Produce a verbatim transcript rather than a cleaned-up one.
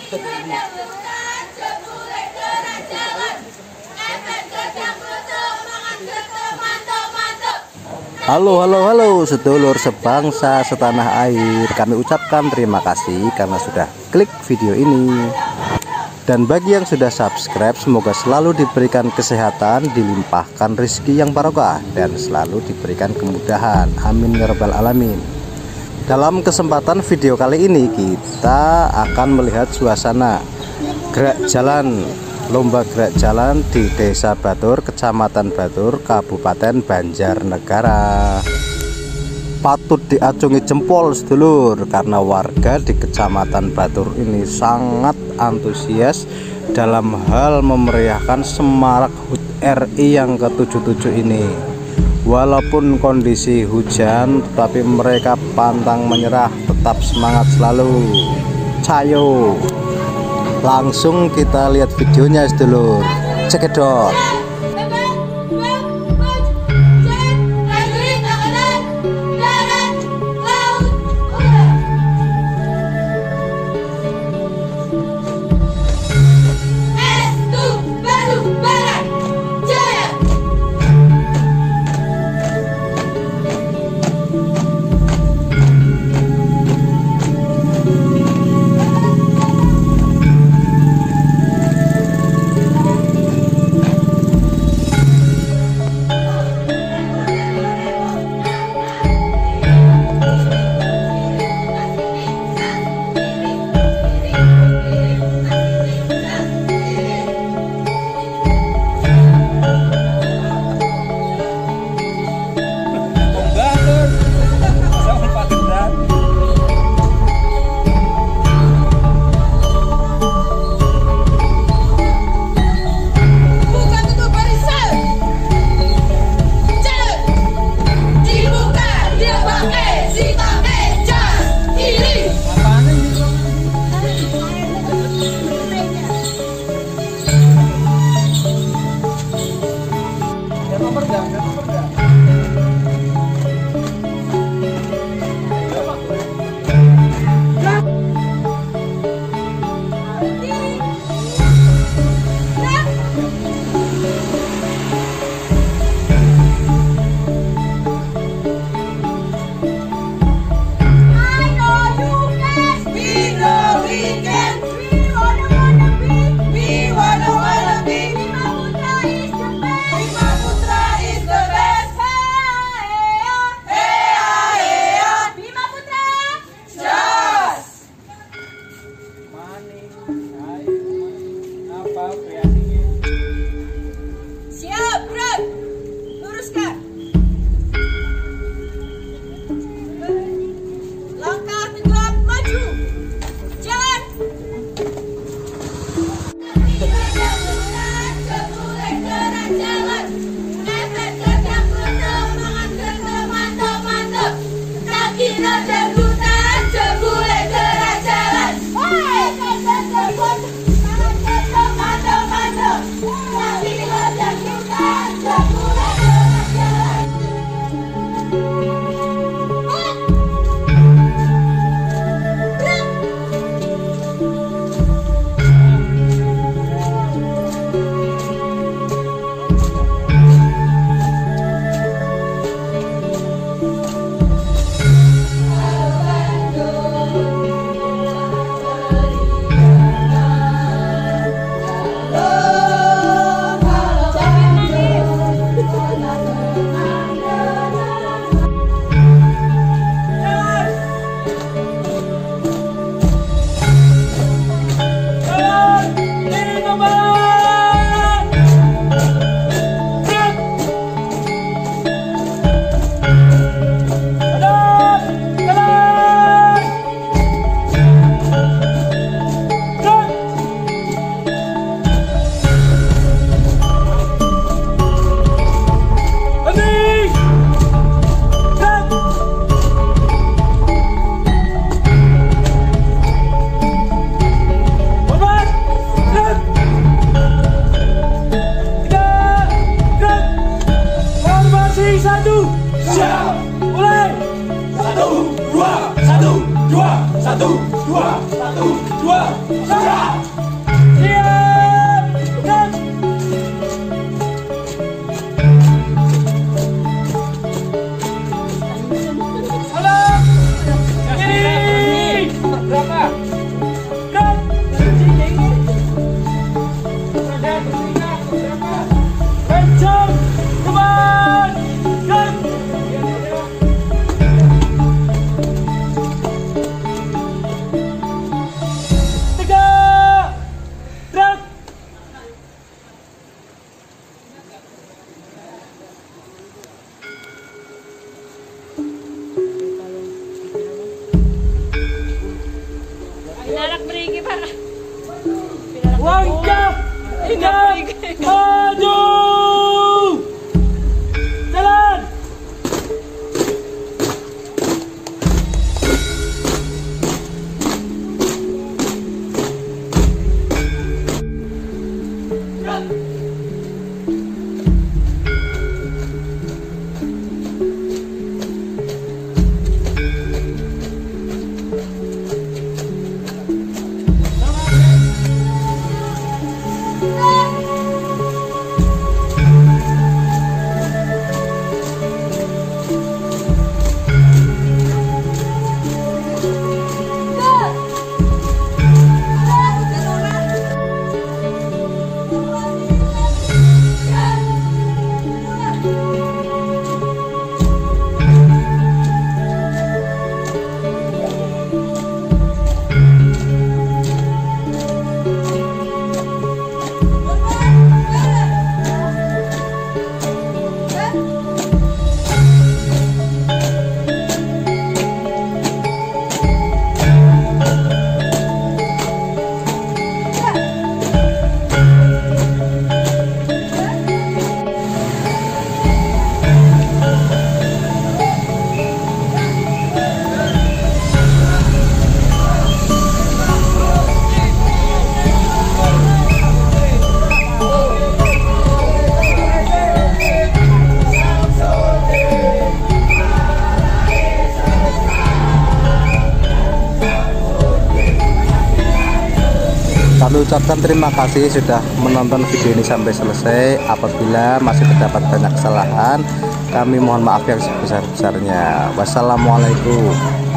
Halo halo halo sedulur sebangsa setanah air, kami ucapkan terima kasih karena sudah klik video ini. Dan bagi yang sudah subscribe, semoga selalu diberikan kesehatan, dilimpahkan rezeki yang barokah, dan selalu diberikan kemudahan. Amin ya rabbal alamin. Dalam kesempatan video kali ini kita akan melihat suasana gerak jalan, lomba gerak jalan di Desa Batur, Kecamatan Batur, Kabupaten Banjarnegara. Patut diacungi jempol sedulur, karena warga di Kecamatan Batur ini sangat antusias dalam hal memeriahkan Semarak H U T R I yang ke tujuh puluh tujuh ini. Walaupun kondisi hujan, tetapi mereka pantang menyerah, tetap semangat selalu. Cayo. Langsung kita lihat videonya sedulur. Cekedot. Siap, Bro. Luruskan. Langkah tegap maju. Jalan. Pinarak berigi para. Langkah ingat maju. Jalan. Kami ucapkan terima kasih sudah menonton video ini sampai selesai. Apabila masih terdapat banyak kesalahan, kami mohon maaf yang sebesar-besarnya. Wassalamualaikum.